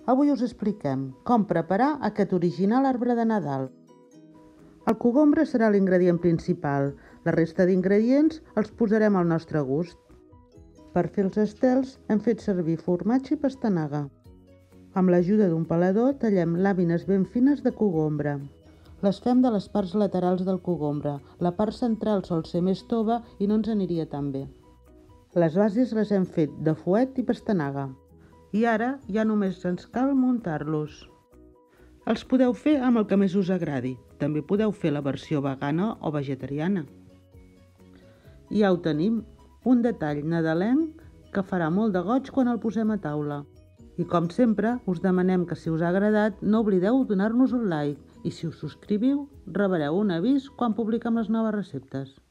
Avui us expliquem com preparar aquest original arbre de Nadal. El cogombre serà l'ingredient principal. La resta d'ingredients els posarem al nostre gust. Per fer els estels hem fet servir formatge i pastanaga. Amb l'ajuda d'un pelador tallem làmines ben fines de cogombre. Les fem de les parts laterals del cogombre. La part central sol ser més tova i no ens aniria tan bé. Les bases les hem fet de fuet i pastanaga. I ara ja només ens cal muntar-los. Els podeu fer amb el que més us agradi. També podeu fer la versió vegana o vegetariana. I ja ho tenim, un detall nadalenc que farà molt de goig quan el posem a taula. I com sempre, us demanem que si us ha agradat no oblideu donar-nos un like i si us subscriviu rebreu un avís quan publiquem les noves receptes.